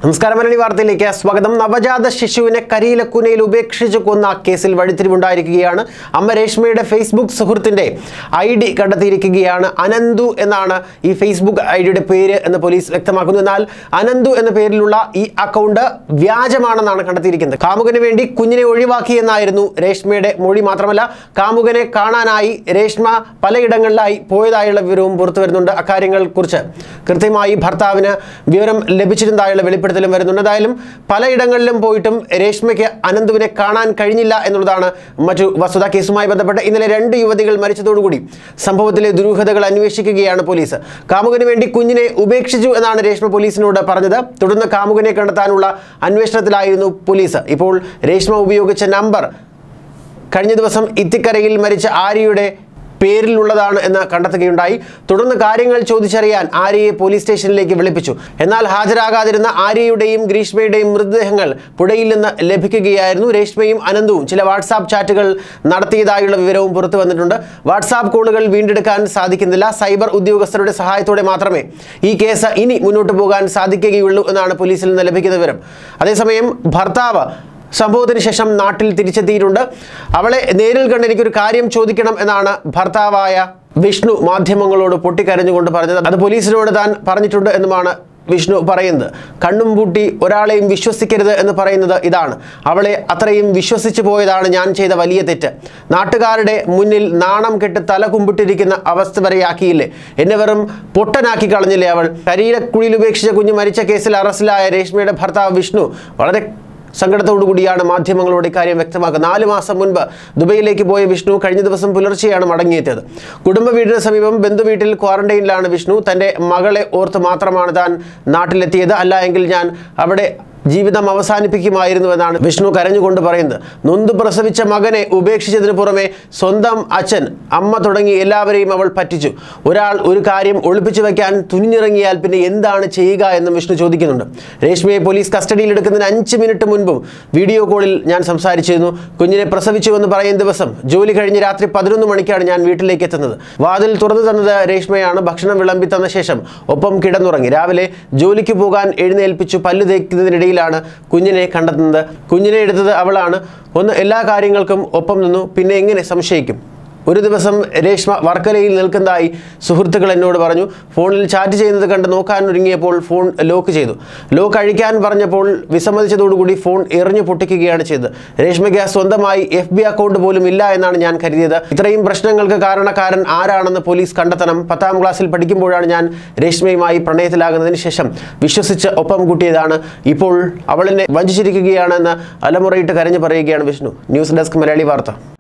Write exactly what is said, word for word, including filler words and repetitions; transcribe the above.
നമസ്കാരം മലയാളി വാർത്തയിലേക്ക് സ്വാഗതം. നവജാത ശിശുവിനെ കരിയിലക്കുനയിൽ ഉപേക്ഷിച്ച് കൊന്ന കേസിൽ വഴിത്തിരിവുണ്ടായിരിക്കുകയാണ്. അമ്മ രേഷ്മയുടെ ഫേസ്ബുക്ക് സുഹൃത്തിന്റെ ഐ ഡി കണ്ടെത്തിയിരിക്കുകയാണ്. അനന്തു എന്നാണ് ഈ ഫേസ്ബുക്ക് ഐ ഡിയുടെ പേര് എന്ന് പോലീസ് വ്യക്തമാക്കുന്നു. എന്നാൽ അനന്തു എന്ന പേരിലുള്ള ഈ അക്കൗണ്ട് വ്യാജമാണെന്നാണ് കണ്ടെത്തിയിരിക്കുന്നത്. കാമുകന് വേണ്ടി കുഞ്ഞിനെ ഒഴിവാക്കിയെന്നായിരുന്നു രേഷ്മയുടെ മൊഴി. മാത്രമല്ല, കാമുകനെ കാണാനായി രേഷ്മ പലയിടങ്ങളിലായി പോയതായുള്ള വിവരവും പുറത്തു വരുന്നുണ്ട്. അക്കാര്യങ്ങൾ കുറിച്ച് കൃത്യമായി ഭർത്താവിന് വിവരം ലഭിച്ചിരുന്നതായുള്ള വെളിപ്പെടുത്തലും വരുന്നുണ്ട്. എന്തായാലും പലയിടങ്ങളിലും പോയിട്ടും രേഷ്മയ്ക്ക് അനന്തുവിനെ കാണാൻ കഴിഞ്ഞില്ല എന്നുള്ളതാണ് മറ്റു വസ്തുത. കേസുമായി ബന്ധപ്പെട്ട് ഇന്നലെ രണ്ട് യുവതികൾ മരിച്ചതോടുകൂടി സംഭവത്തിലെ ദുരൂഹതകൾ അന്വേഷിക്കുകയാണ് പോലീസ്. കാമുകന് വേണ്ടി കുഞ്ഞിനെ ഉപേക്ഷിച്ചു എന്നാണ് രേഷ്മ പോലീസിനോട് പറഞ്ഞത്. തുടർന്ന് കാമുകനെ കണ്ടെത്താനുള്ള അന്വേഷണത്തിലായിരുന്നു പോലീസ്. ഇപ്പോൾ രേഷ്മ ഉപയോഗിച്ച നമ്പർ കഴിഞ്ഞ ദിവസം ഇത്തിക്കരയിൽ മരിച്ച ആര്യയുടെ പേരിലുള്ളതാണ് എന്ന് കണ്ടെത്തുകയുണ്ടായി. തുടർന്ന് കാര്യങ്ങൾ ചോദിച്ചറിയാൻ ആര്യയെ പോലീസ് സ്റ്റേഷനിലേക്ക് വിളിപ്പിച്ചു. എന്നാൽ ഹാജരാകാതിരുന്ന ആര്യയുടെയും ഗ്രീഷ്മയുടെയും മൃതദേഹങ്ങൾ പുഴയിൽ നിന്ന് ലഭിക്കുകയായിരുന്നു. രേഷ്മയും അനന്തവും ചില വാട്സാപ്പ് ചാറ്റുകൾ നടത്തിയതായുള്ള വിവരവും പുറത്തു വന്നിട്ടുണ്ട്. വാട്സാപ്പ് കോളുകൾ വീണ്ടെടുക്കാൻ സാധിക്കുന്നില്ല. സൈബർ ഉദ്യോഗസ്ഥരുടെ സഹായത്തോടെ മാത്രമേ ഈ കേസ് ഇനി മുന്നോട്ട് പോകാൻ സാധിക്കുകയുള്ളൂ എന്നാണ് പോലീസിൽ നിന്ന് ലഭിക്കുന്ന വിവരം. അതേസമയം ഭർത്താവ് സംഭവത്തിന് ശേഷം നാട്ടിൽ തിരിച്ചെത്തിയിട്ടുണ്ട്. അവളെ നേരിൽ കണ്ട് എനിക്കൊരു കാര്യം ചോദിക്കണം എന്നാണ് ഭർത്താവായ വിഷ്ണു മാധ്യമങ്ങളോട് പൊട്ടിക്കരഞ്ഞുകൊണ്ട് പറഞ്ഞത്. അത് പോലീസിനോട് താൻ പറഞ്ഞിട്ടുണ്ട് എന്നുമാണ് വിഷ്ണു പറയുന്നത്. കണ്ണും പൂട്ടി ഒരാളെയും വിശ്വസിക്കരുത് എന്ന് പറയുന്നത് ഇതാണ്. അവളെ അത്രയും വിശ്വസിച്ചു പോയതാണ് ഞാൻ ചെയ്ത വലിയ തെറ്റ്. നാട്ടുകാരുടെ മുന്നിൽ നാണം കെട്ട് തല കുമ്പിട്ടിരിക്കുന്ന അവസ്ഥ വരെയാക്കിയില്ലേ. എന്നെ വെറും പൊട്ടനാക്കി കളഞ്ഞില്ലേ അവൾ. കരിയിലക്കുഴിയിൽ ഉപേക്ഷിച്ച കുഞ്ഞ് മരിച്ച കേസിൽ അറസ്റ്റിലായ രേഷ്മയുടെ ഭർത്താവ് വിഷ്ണു വളരെ സങ്കടത്തോടു കൂടിയാണ് മാധ്യമങ്ങളോട് ഇക്കാര്യം വ്യക്തമാക്കുക. നാല് മാസം മുൻപ് ദുബൈയിലേക്ക് പോയ വിഷ്ണു കഴിഞ്ഞ ദിവസം പുലർച്ചെയാണ് മടങ്ങിയെത്തിയത്. കുടുംബ വീടിന് സമീപം ബന്ധുവീട്ടിൽ ക്വാറന്റൈനിലാണ് വിഷ്ണു. തൻ്റെ മകളെ ഓർത്ത് മാത്രമാണ് താൻ നാട്ടിലെത്തിയത്. അല്ല എങ്കിൽ ഞാൻ അവിടെ ജീവിതം അവസാനിപ്പിക്കുമായിരുന്നുവെന്നാണ് വിഷ്ണു കരഞ്ഞുകൊണ്ട് പറയുന്നത്. നൊന്തു പ്രസവിച്ച മകനെ ഉപേക്ഷിച്ചതിന് പുറമെ സ്വന്തം അച്ഛൻ, അമ്മ തുടങ്ങി എല്ലാവരെയും അവൾ പറ്റിച്ചു. ഒരാൾ ഒരു കാര്യം ഒളിപ്പിച്ചു വയ്ക്കാൻ തുനിഞ്ഞിറങ്ങിയാൽ പിന്നെ എന്താണ് ചെയ്യുക എന്നും വിഷ്ണു ചോദിക്കുന്നുണ്ട്. രേഷ്മയെ പോലീസ് കസ്റ്റഡിയിൽ എടുക്കുന്നതിന് അഞ്ച് മിനിറ്റ് മുൻപും വീഡിയോ കോളിൽ ഞാൻ സംസാരിച്ചിരുന്നു. കുഞ്ഞിനെ പ്രസവിച്ചുവെന്ന് പറയുന്ന ദിവസം ജോലി കഴിഞ്ഞ് രാത്രി പതിനൊന്ന് മണിക്കാണ് ഞാൻ വീട്ടിലേക്ക് എത്തുന്നത്. വാതിൽ തുറന്നു തന്നത് രേഷ്മയാണ്. ഭക്ഷണം വിളമ്പി തന്ന ശേഷം ഒപ്പം കിടന്നുറങ്ങി. രാവിലെ ജോലിക്ക് പോകാൻ എഴുന്നേൽപ്പിച്ചു. പല്ല് തേക്കുന്നതിനിടയിൽ ാണ് കുഞ്ഞിനെ കണ്ടെത്തുന്നത്. കുഞ്ഞിനെ എടുത്തത് അവളാണ്. ഒന്ന് എല്ലാ കാര്യങ്ങൾക്കും ഒപ്പം നിന്നു. പിന്നെ എങ്ങനെ സംശയിക്കും? ഒരു ദിവസം രേഷ്മ വർക്കലയിൽ നിൽക്കുന്നതായി സുഹൃത്തുക്കൾ എന്നോട് പറഞ്ഞു. ഫോണിൽ ചാറ്റ് ചെയ്യുന്നത് കണ്ട് നോക്കാൻ ഒരുങ്ങിയപ്പോൾ ഫോൺ ലോക്ക് ചെയ്തു. ലോക്ക് അഴിക്കാൻ പറഞ്ഞപ്പോൾ വിസമ്മതിച്ചതോടുകൂടി ഫോൺ എറിഞ്ഞു പൊട്ടിക്കുകയാണ് ചെയ്തത്. രേഷ്മയ്ക്ക് സ്വന്തമായി എഫ് ബി അക്കൗണ്ട് പോലും ഇല്ല എന്നാണ് ഞാൻ കരുതിയത്. ഇത്രയും പ്രശ്നങ്ങൾക്ക് കാരണക്കാരൻ ആരാണെന്ന് പോലീസ് കണ്ടെത്തണം. പത്താം ക്ലാസ്സിൽ പഠിക്കുമ്പോഴാണ് ഞാൻ രേഷ്മയുമായി പ്രണയത്തിലാകുന്നതിന് ശേഷം വിശ്വസിച്ച് ഒപ്പം കൂട്ടിയതാണ്. ഇപ്പോൾ അവളെന്നെ വഞ്ചിച്ചിരിക്കുകയാണെന്ന് അലമുറയിട്ട് കരഞ്ഞു പറയുകയാണ് വിഷ്ണു. ന്യൂസ് ഡെസ്ക് മലയാളി വാർത്ത.